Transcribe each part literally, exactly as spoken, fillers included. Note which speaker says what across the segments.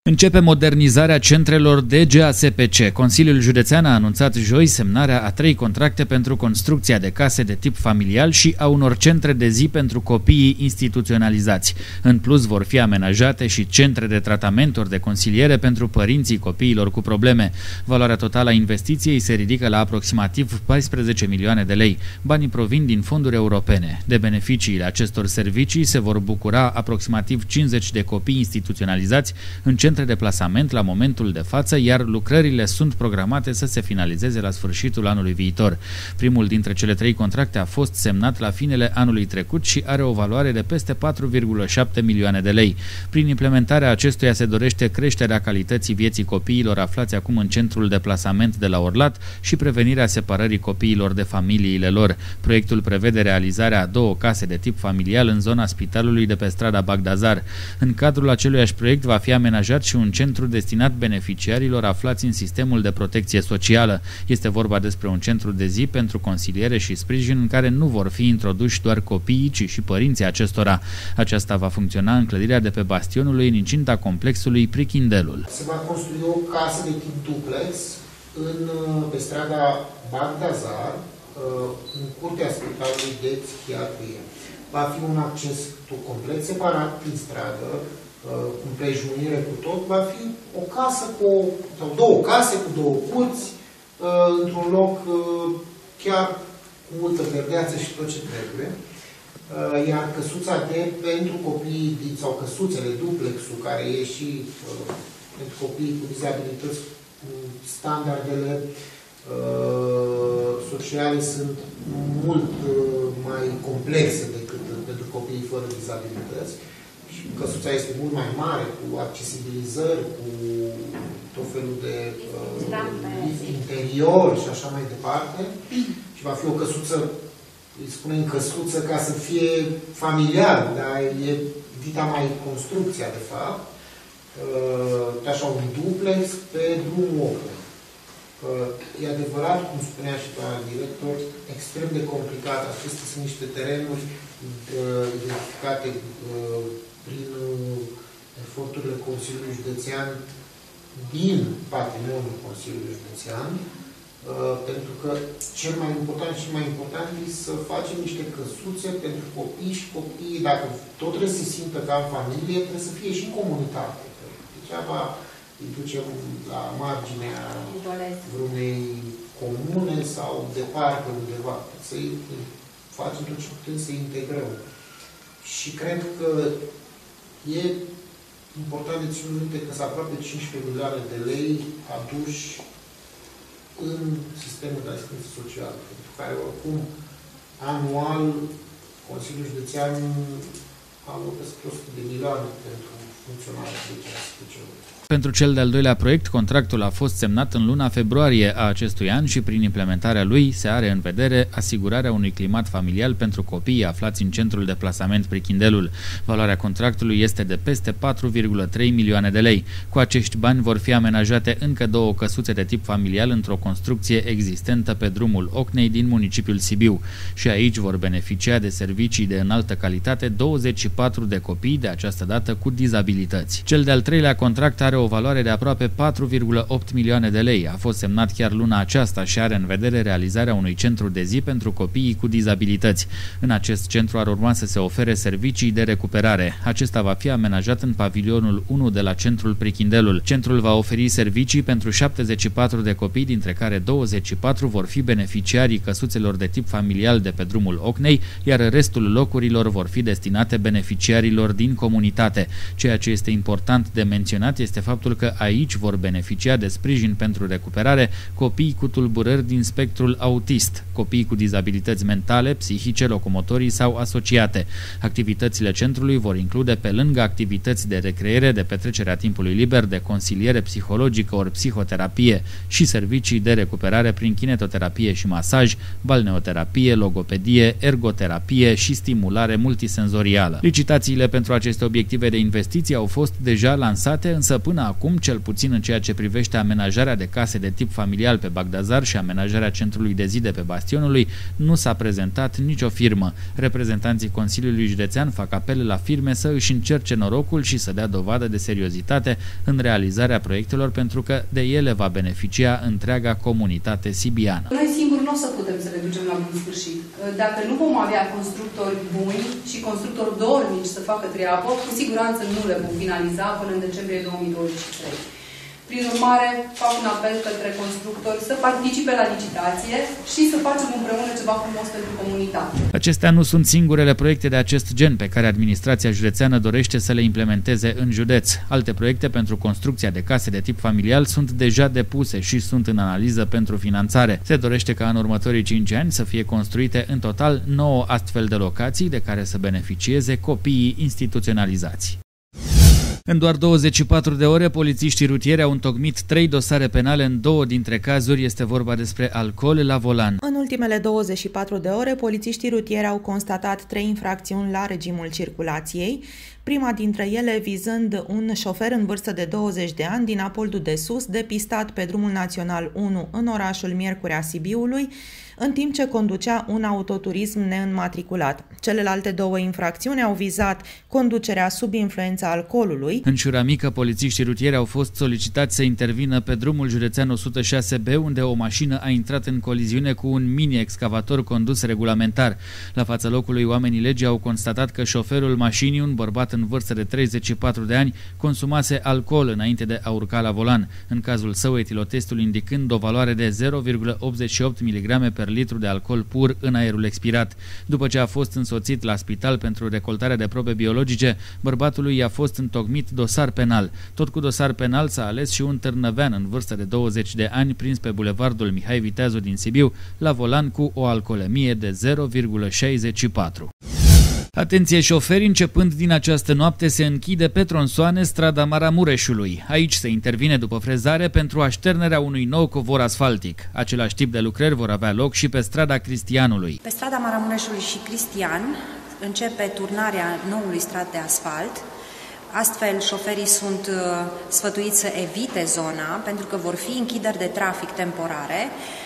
Speaker 1: Începe modernizarea centrelor D G A S P C. Consiliul Județean a anunțat joi semnarea a trei contracte pentru construcția de case de tip familial și a unor centre de zi pentru copiii instituționalizați. În plus, vor fi amenajate și centre de tratament de consiliere pentru părinții copiilor cu probleme. Valoarea totală a investiției se ridică la aproximativ paisprezece milioane de lei. Banii provin din fonduri europene. De beneficiile acestor servicii se vor bucura aproximativ cincizeci de copii instituționalizați în centre de plasament la momentul de față, iar lucrările sunt programate să se finalizeze la sfârșitul anului viitor. Primul dintre cele trei contracte a fost semnat la finele anului trecut și are o valoare de peste patru virgulă șapte milioane de lei. Prin implementarea acestuia se dorește creșterea calității vieții copiilor aflați acum în centrul de plasament de la Orlat și prevenirea separării copiilor de familiile lor. Proiectul prevede realizarea a două case de tip familial în zona spitalului de pe strada Bagdazar. În cadrul aceluiași proiect va fi amenajat și un centru destinat beneficiarilor aflați în sistemul de protecție socială. Este vorba despre un centru de zi pentru consiliere și sprijin în care nu vor fi introduși doar copiii, ci și părinții acestora. Aceasta va funcționa în clădirea de pe Bastionului, în incinta complexului Prichindelul.
Speaker 2: Se va construi o casă de tip duplex în, pe strada Bagdazar, în curtea spitalului de psihiatrie. Va fi un acces complet separat din stradă, cu împrejmuire cu tot, va fi o casă cu, sau două case cu două curți, într-un loc chiar cu multă verdeață și tot ce trebuie. Iar căsuța de pentru copiii, sau căsuțele, duplexul, care e și pentru copiii cu dizabilități, standardele sociale sunt mult mai complexe decât pentru copiii fără dizabilități. Căsuța este mult mai mare, cu accesibilizări, cu tot felul de uh, interior și așa mai departe. Și va fi o căsuță, îi spunem căsuță ca să fie familial, dar e dita mai construcția, de fapt. Uh, așa un duplex pe drumul Ocnei. Uh, e adevărat, cum spunea și doamna director, extrem de complicat. Acestea sunt niște terenuri uh, identificate uh, prin eforturile Consiliului Județean, din patrimoniul Consiliului Județean, pentru că cel mai important și mai important e să facem niște căsuțe pentru copii și copiii, dacă tot trebuie să se simtă ca în familie, trebuie să fie și în comunitate. Degeaba îi ducem la marginea vreunei comune sau departe undeva. Să-i facem tot ce putem să-i integrăm. Și cred că e important de ținut minte că sunt aproape cincisprezece milioane de lei aduși în sistemul de asistență socială, pentru care oricum anual Consiliul Județean alocă o sută de milioane pentru funcționarea D G A S P C-ului.
Speaker 1: Pentru cel de-al doilea proiect, contractul a fost semnat în luna februarie a acestui an și prin implementarea lui se are în vedere asigurarea unui climat familial pentru copiii aflați în centrul de plasament Prichindelul. Valoarea contractului este de peste patru virgulă trei milioane de lei. Cu acești bani vor fi amenajate încă două căsuțe de tip familial într-o construcție existentă pe drumul Ocnei din municipiul Sibiu. Și aici vor beneficia de servicii de înaltă calitate douăzeci și patru de copii, de această dată cu dizabilități. Cel de-al treilea contract are o valoare de aproape patru virgulă opt milioane de lei. A fost semnat chiar luna aceasta și are în vedere realizarea unui centru de zi pentru copiii cu dizabilități. În acest centru ar urma să se ofere servicii de recuperare. Acesta va fi amenajat în pavilionul unu de la centrul Prichindelul. Centrul va oferi servicii pentru șaptezeci și patru de copii, dintre care douăzeci și patru vor fi beneficiarii căsuțelor de tip familial de pe drumul Ocnei, iar restul locurilor vor fi destinate beneficiarilor din comunitate. Ceea ce este important de menționat este faptul că aici vor beneficia de sprijin pentru recuperare copii cu tulburări din spectrul autist, copii cu dizabilități mentale, psihice, locomotorii sau asociate. Activitățile centrului vor include, pe lângă activități de recreere, de petrecerea timpului liber, de consiliere psihologică ori psihoterapie și servicii de recuperare prin kinetoterapie și masaj, balneoterapie, logopedie, ergoterapie și stimulare multisenzorială. Licitațiile pentru aceste obiective de investiții licitații au fost deja lansate, însă până acum, cel puțin în ceea ce privește amenajarea de case de tip familial pe Bagdazar și amenajarea centrului de zi de pe Bastionului, nu s-a prezentat nicio firmă. Reprezentanții Consiliului Județean fac apel la firme să își încerce norocul și să dea dovadă de seriozitate în realizarea proiectelor, pentru că de ele va beneficia întreaga comunitate sibiană.
Speaker 3: Noi singuri nu o să putem să le ducem la bun sfârșit. Dacă nu vom avea constructori buni și constructori dornici să facă treabă, cu siguranță nu le vom finaliza până în decembrie două mii douăzeci și trei. Prin urmare, fac un apel către constructori să participe la licitație și să facem împreună ceva frumos pentru comunitate.
Speaker 1: Acestea nu sunt singurele proiecte de acest gen pe care administrația județeană dorește să le implementeze în județ. Alte proiecte pentru construcția de case de tip familial sunt deja depuse și sunt în analiză pentru finanțare. Se dorește ca în următorii cinci ani să fie construite în total nouă astfel de locații de care să beneficieze copiii instituționalizați. În doar douăzeci și patru de ore, polițiștii rutieri au întocmit trei dosare penale. În două dintre cazuri este vorba despre alcool la volan.
Speaker 4: În ultimele douăzeci și patru de ore, polițiștii rutieri au constatat trei infracțiuni la regimul circulației, prima dintre ele vizând un șofer în vârstă de douăzeci de ani din Apoldu de Sus, depistat pe drumul național unu în orașul Miercurea Sibiului, în timp ce conducea un autoturism neînmatriculat. Celelalte două infracțiuni au vizat conducerea sub influența alcoolului.
Speaker 1: În Șura Mică, polițiștii rutieri au fost solicitați să intervină pe drumul județean o sută șase B, unde o mașină a intrat în coliziune cu un mini-excavator condus regulamentar. La fața locului, oamenii legii au constatat că șoferul mașinii, un bărbat în vârstă de treizeci și patru de ani, consumase alcool înainte de a urca la volan. În cazul său, etilotestul indicând o valoare de zero virgulă optzeci și opt miligrame per litru de alcool pur în aerul expirat. După ce a fost însoțit la spital pentru recoltarea de probe biologice, bărbatului i-a fost întocmit dosar penal. Tot cu dosar penal s-a ales și un târnăvean în vârstă de douăzeci de ani prins pe bulevardul Mihai Viteazu din Sibiu la volan cu o alcoolemie de zero virgulă șaizeci și patru. Atenție șoferi, începând din această noapte se închide pe tronsoane strada Maramureșului. Aici se intervine după frezare pentru așternerea unui nou covor asfaltic. Același tip de lucrări vor avea loc și pe strada Cristianului.
Speaker 5: Pe strada Maramureșului și Cristian începe turnarea noului strat de asfalt. Astfel, șoferii sunt sfătuiți să evite zona pentru că vor fi închideri de trafic temporare.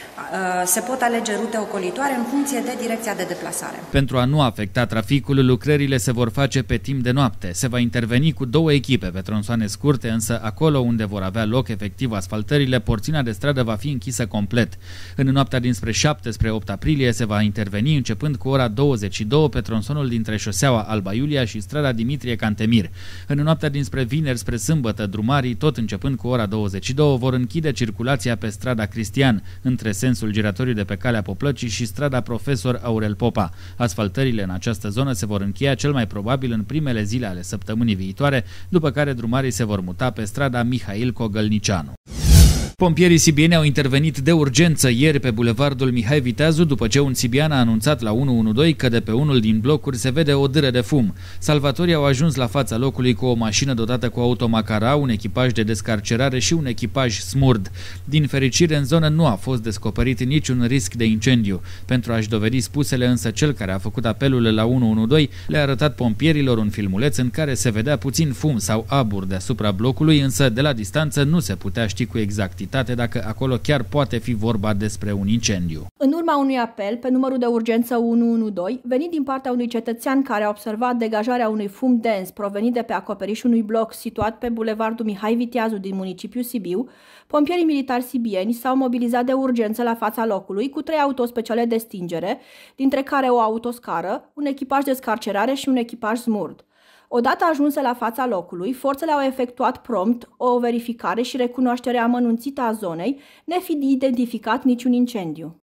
Speaker 5: Se pot alege rute ocolitoare în funcție de direcția de deplasare.
Speaker 1: Pentru a nu afecta traficul, lucrările se vor face pe timp de noapte. Se va interveni cu două echipe pe tronsoane scurte, însă acolo unde vor avea loc efectiv asfaltările, porțiunea de stradă va fi închisă complet. În noaptea dinspre șapte spre opt aprilie se va interveni începând cu ora douăzeci și două pe tronsonul dintre șoseaua Alba Iulia și strada Dimitrie Cantemir. În noaptea dinspre vineri spre sâmbătă, drumarii, tot începând cu ora douăzeci și două, vor închide circulația pe strada Cristian, între sensul giratoriu de pe Calea Poplăcii și strada Profesor Aurel Popa. Asfaltările în această zonă se vor încheia cel mai probabil în primele zile ale săptămânii viitoare, după care drumarii se vor muta pe strada Mihail Cogălnicianu. Pompierii sibieni au intervenit de urgență ieri pe bulevardul Mihai Viteazu după ce un sibian a anunțat la unu unu doi că de pe unul din blocuri se vede o dâră de fum. Salvatorii au ajuns la fața locului cu o mașină dotată cu automacara, un echipaj de descarcerare și un echipaj smurd. Din fericire, în zonă nu a fost descoperit niciun risc de incendiu. Pentru a-și dovedi spusele, însă, cel care a făcut apelul la unu unu doi le-a arătat pompierilor un filmuleț în care se vedea puțin fum sau abur deasupra blocului, însă de la distanță nu se putea ști cu exactitate dacă acolo chiar poate fi vorba despre un incendiu.
Speaker 6: În urma unui apel pe numărul de urgență unu unu doi, venit din partea unui cetățean care a observat degajarea unui fum dens provenit de pe acoperișul unui bloc situat pe bulevardul Mihai Viteazu din municipiul Sibiu, pompierii militari sibieni s-au mobilizat de urgență la fața locului cu trei autospeciale de stingere, dintre care o autoscară, un echipaj de scarcerare și un echipaj smurd. Odată ajunse la fața locului, forțele au efectuat prompt o verificare și recunoaștere amănunțită a zonei, nefiind identificat niciun incendiu.